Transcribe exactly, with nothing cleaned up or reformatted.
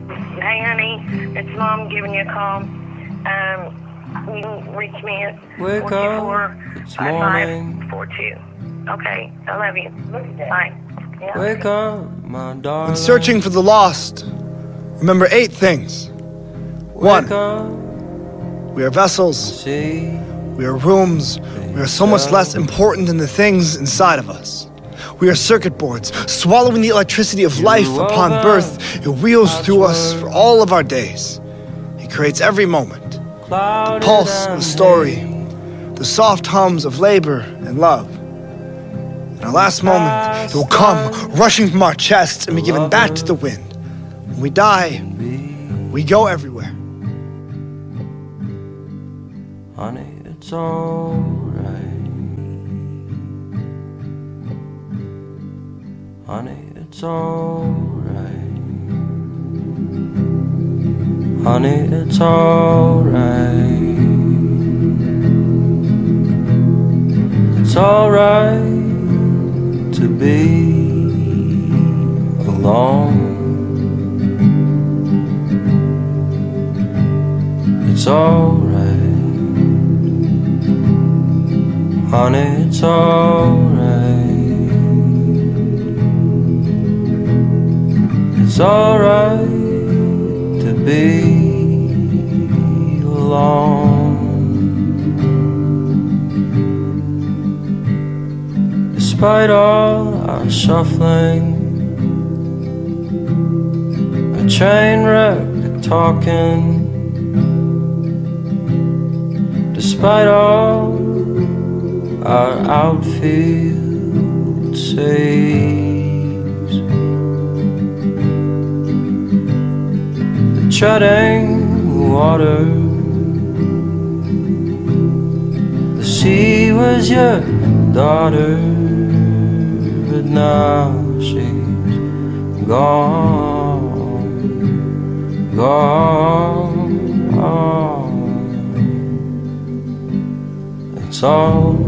Hey, honey, it's Mom giving you a call. Um, you can reach me at Wake four two four, it's five five morning. four two. Okay, I love you. Bye. Yeah. Wake up, my darling. When searching for the lost, remember eight things. Wake One, up, we are vessels, see. we are rooms, we are so much less important than the things inside of us. We are circuit boards, swallowing the electricity of life upon birth. It wheels through us for all of our days. It creates every moment, the pulse of a story, the soft hums of labor and love. In our last moment, it will come rushing from our chests and be given back to the wind. When we die, we go everywhere. Honey, it's alright. Honey, it's alright. Honey, it's alright. It's alright to be alone. It's alright. Honey, it's alright. It's alright to be alone. Despite all our shuffling, a train wreck talking. Despite all our outfield saves, the treading water, the sea was your daughter, but now she's gone, gone. It's all